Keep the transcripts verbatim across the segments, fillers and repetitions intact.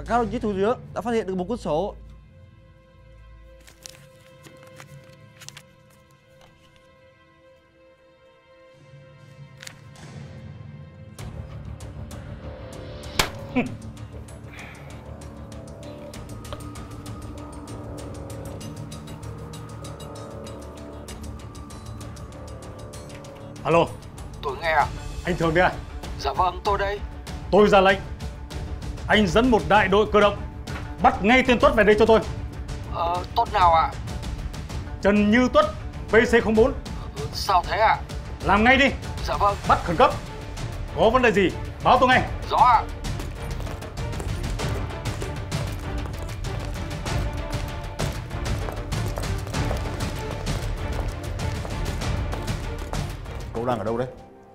Các đồng chí thủ trưởng đã phát hiện được một cuốn sổ. Alo. Tôi nghe ạ. Anh Thường đây à? Dạ vâng, tôi đây. Tôi ra lệnh, anh dẫn một đại đội cơ động bắt ngay tên Tuất về đây cho tôi. Ờ, Tuất nào ạ? Trần Như Tuất, pê xê không bốn. Ừ, sao thế ạ? Làm ngay đi. Dạ vâng. Bắt khẩn cấp. Có vấn đề gì báo tôi ngay. Rõ ạ. Cậu đang ở đâu đấy?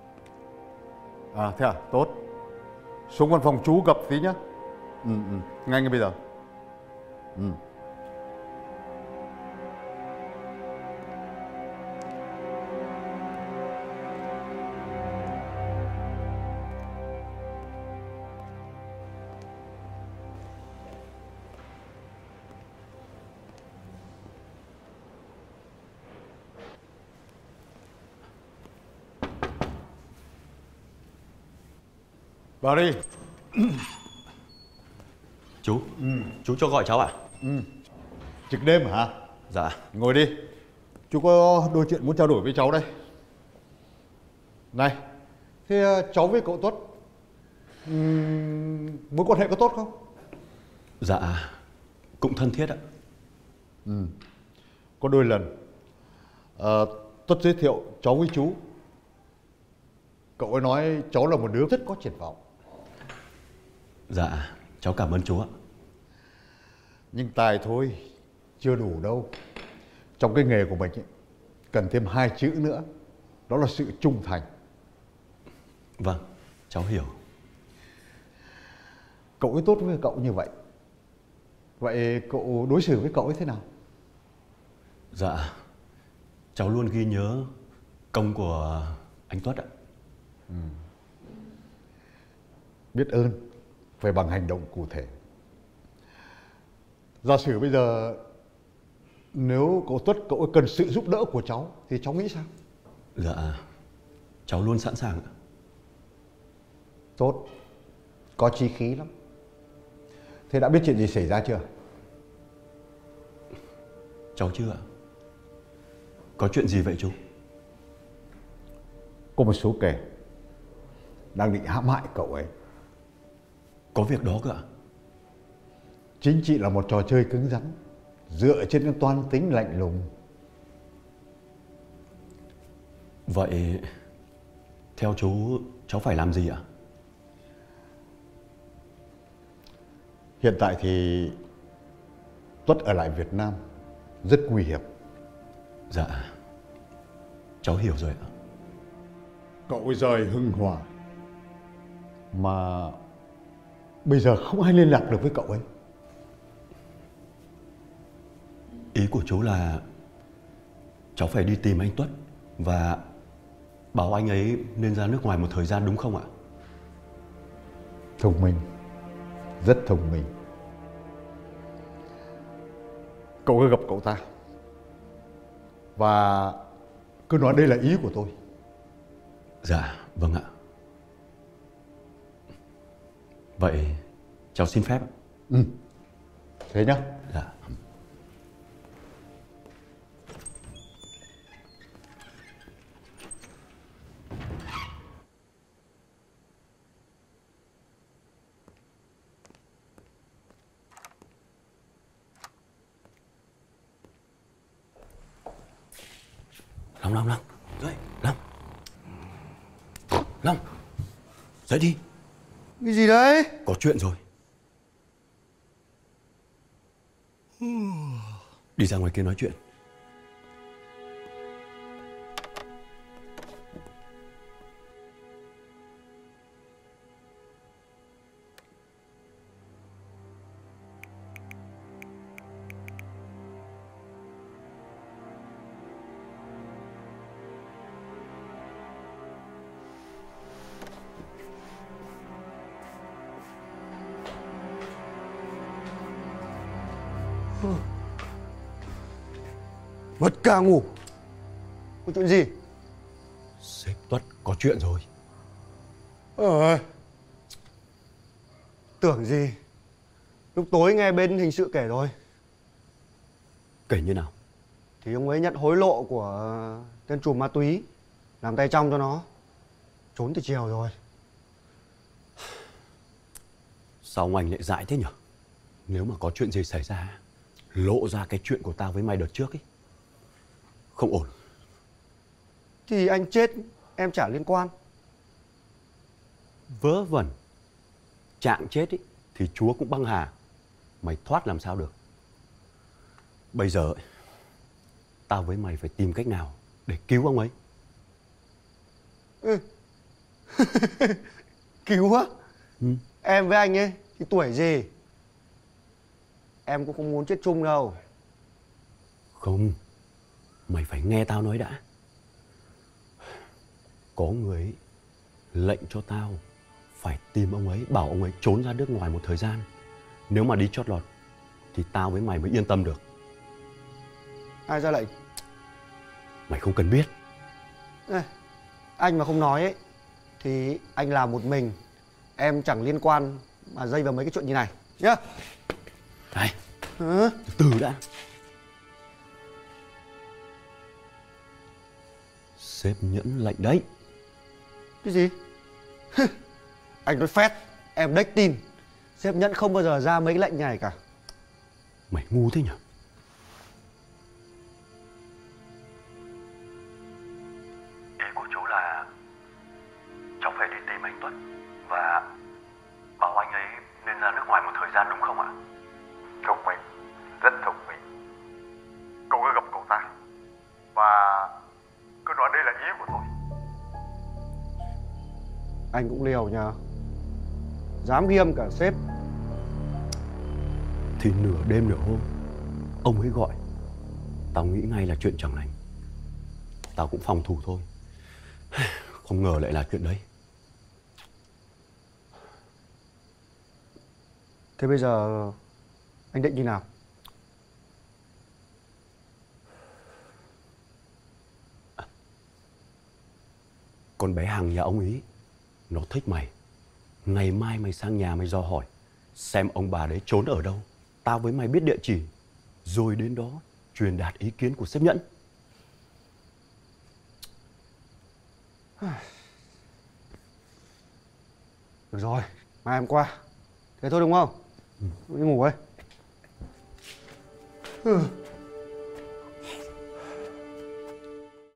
À thế à, tốt. Xuống văn phòng chú gặp tí nhá. Ừ, ừ, ngay ngay bây giờ. Ừ. Vào đi. Chú, ừ. Chú cho gọi cháu ạ? Ừ. Trực đêm hả? Dạ. Ngồi đi. Chú có đôi chuyện muốn trao đổi với cháu đây. Này, thế cháu với cậu Tuất um, mối quan hệ có tốt không? Dạ, cũng thân thiết ạ. Ừ. Có đôi lần à, Tuất giới thiệu cháu với chú. Cậu ấy nói cháu là một đứa rất có triển vọng. Dạ, cháu cảm ơn chú ạ. Nhưng tài thôi, chưa đủ đâu. Trong cái nghề của mình ấy, cần thêm hai chữ nữa. Đó là sự trung thành. Vâng, cháu hiểu. Cậu ấy tốt với cậu như vậy. Vậy cậu đối xử với cậu ấy thế nào? Dạ, cháu luôn ghi nhớ công của anh Tuất ạ. Ừ. Biết ơn phải bằng hành động cụ thể. Giả sử bây giờ nếu cậu Tuất cậu ấy cần sự giúp đỡ của cháu thì cháu nghĩ sao? Dạ, cháu luôn sẵn sàng ạ. Tốt, có chí khí lắm. Thế đã biết chuyện gì xảy ra chưa? Cháu chưa ạ. Có chuyện gì vậy chú? Có một số kẻ đang định hãm hại cậu ấy. Có việc đó cơ ạ? Chính trị là một trò chơi cứng rắn, dựa trên cái toan tính lạnh lùng. Vậy theo chú, cháu phải làm gì ạ? Hiện tại thì Tuất ở lại Việt Nam rất nguy hiểm. Dạ, cháu hiểu rồi ạ. Cậu ấy rời Hưng Hòa mà bây giờ không ai liên lạc được với cậu ấy. Ý của chú là cháu phải đi tìm anh Tuất và bảo anh ấy nên ra nước ngoài một thời gian đúng không ạ? Thông minh, rất thông minh. Cậu cứ gặp cậu ta và cứ nói đây là ý của tôi. Dạ, vâng ạ. Vậy cháu xin phép. Ừ, thế nhá. Dạ. Long, Long, Long, dậy, Long. Long, dậy đi. Cái gì đấy? Có chuyện rồi. Đi ra ngoài kia nói chuyện. Mất ca ngủ. Có chuyện gì? Sếp Tuất có chuyện rồi. Ờ. Tưởng gì. Lúc tối nghe bên hình sự kể rồi. Kể như nào? Thì ông ấy nhận hối lộ của tên trùm ma túy, làm tay trong cho nó. Trốn từ chiều rồi. Sao ông anh lại dại thế nhỉ? Nếu mà có chuyện gì xảy ra, lộ ra cái chuyện của tao với mày đợt trước ấy, không ổn. Thì anh chết em chả liên quan. Vớ vẩn. Trạng chết ấy, thì Chúa cũng băng hà. Mày thoát làm sao được. Bây giờ ấy, tao với mày phải tìm cách nào để cứu ông ấy. Ừ. Cứu á? Ừ. Em với anh ấy thì tuổi gì? Em cũng không muốn chết chung đâu. Không. Mày phải nghe tao nói đã. Có người ấy lệnh cho tao phải tìm ông ấy, bảo ông ấy trốn ra nước ngoài một thời gian. Nếu mà đi chót lọt thì tao với mày mới yên tâm được. Ai ra lệnh? Mày không cần biết. Ê, anh mà không nói ấy thì anh làm một mình. Em chẳng liên quan mà dây vào mấy cái chuyện như này nhá. Này, Hả? từ từ đã. Sếp Nhẫn lệnh đấy. Cái gì? Anh nói phét, em đếch tin. Sếp Nhẫn không bao giờ ra mấy cái lệnh này cả. Mày ngu thế nhỉ? Ý của chú là cháu phải đi tìm anh Tuất và bảo anh ấy nên ra nước ngoài một thời gian đúng không ạ? Thông minh, rất thông minh. Cậu cứ gặp cậu ta và cứ nói đây là ý của tôi. Anh cũng liều nhờ. Dám ghiêm cả sếp. Thì nửa đêm nửa hôm ông ấy gọi, tao nghĩ ngay là chuyện chẳng lành. Tao cũng phòng thủ thôi. Không ngờ lại là chuyện đấy. Thế bây giờ anh định như nào? Con bé Hằng nhà ông ấy nó thích mày. Ngày mai mày sang nhà mày dò hỏi xem ông bà đấy trốn ở đâu. Tao với mày biết địa chỉ, rồi đến đó truyền đạt ý kiến của sếp Nhẫn. Được rồi, mai em qua. Thế thôi đúng không? Ừ. Đi ngủ ấy. Ừ.